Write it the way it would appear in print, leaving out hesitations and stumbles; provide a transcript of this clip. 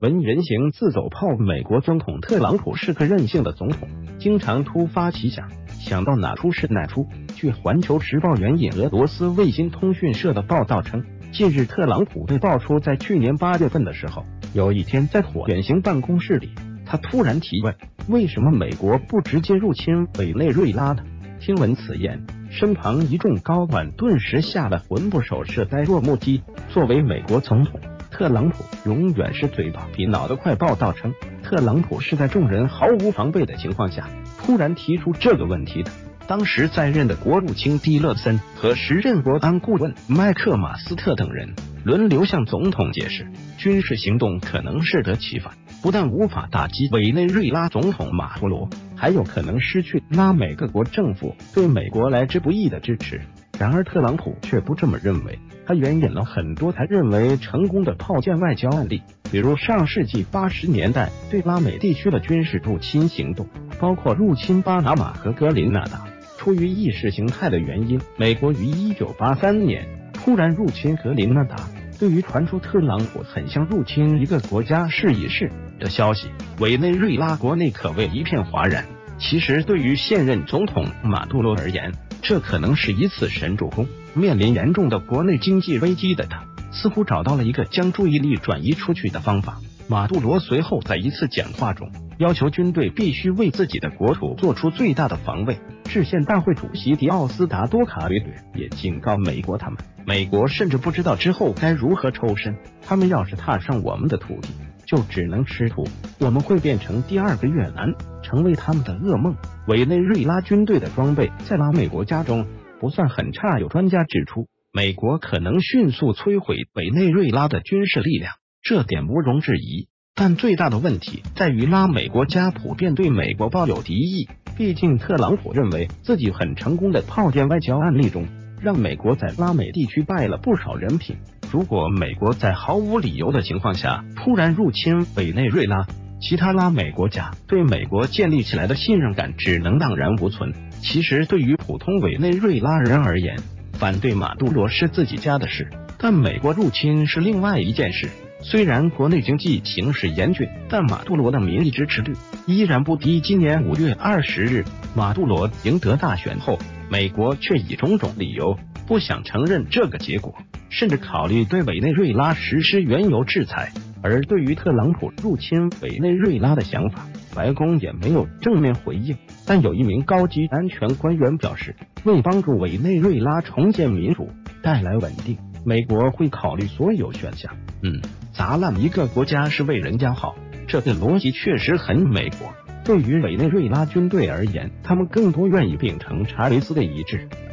闻人形自走炮，美国总统特朗普是个任性的总统，经常突发奇想，想到哪出是哪出。据环球时报援引俄罗斯卫星通讯社的报道称，近日特朗普被爆出在去年8月份的时候，有一天在椭圆形办公室里，他突然提问，为什么美国不直接入侵委内瑞拉呢？听闻此言，身旁一众高管顿时吓得魂不守舍，呆若木鸡。作为美国总统，特朗普永远是嘴巴比脑袋快。报道称，特朗普是在众人毫无防备的情况下突然提出这个问题的。当时在任的国务卿蒂勒森和时任国安顾问麦克马斯特等人轮流向总统解释，军事行动可能适得其反，不但无法打击委内瑞拉总统马杜罗，还有可能失去拉美各国政府对美国来之不易的支持。然而特朗普却不这么认为，他援引了很多他认为成功的炮舰外交案例，比如上世纪80年代对拉美地区的军事入侵行动，包括入侵巴拿马和格林纳达。出于意识形态的原因，美国于1983年突然入侵格林纳达。对于传出特朗普很像入侵一个国家试一试的消息，委内瑞拉国内可谓一片哗然。其实对于现任总统马杜罗而言，这可能是一次神助攻。面临严重的国内经济危机的他，似乎找到了一个将注意力转移出去的方法。马杜罗随后在一次讲话中要求军队必须为自己的国土做出最大的防卫。制宪大会主席迪奥斯达多卡维略也警告美国，美国甚至不知道之后该如何抽身，他们要是踏上我们的土地，就只能吃土，我们会变成第二个越南，成为他们的噩梦。委内瑞拉军队的装备在拉美国家中不算很差，有专家指出，美国可能迅速摧毁委内瑞拉的军事力量，这点毋庸置疑。但最大的问题在于拉美国家普遍对美国抱有敌意，毕竟特朗普认为自己很成功的炮舰外交案例中，让美国在拉美地区败了不少人品。如果美国在毫无理由的情况下突然入侵委内瑞拉，其他拉美国家对美国建立起来的信任感只能荡然无存。其实对于普通委内瑞拉人而言，反对马杜罗是自己家的事，但美国入侵是另外一件事。虽然国内经济形势严峻，但马杜罗的民意支持率依然不低。今年5月20日，马杜罗赢得大选后，美国却以种种理由不想承认这个结果，甚至考虑对委内瑞拉实施原油制裁。而对于特朗普入侵委内瑞拉的想法，白宫也没有正面回应。但有一名高级安全官员表示，为帮助委内瑞拉重建民主，带来稳定，美国会考虑所有选项。砸烂一个国家是为人家好，这个逻辑确实很美国。对于委内瑞拉军队而言，他们更多愿意秉承查理斯的遗志，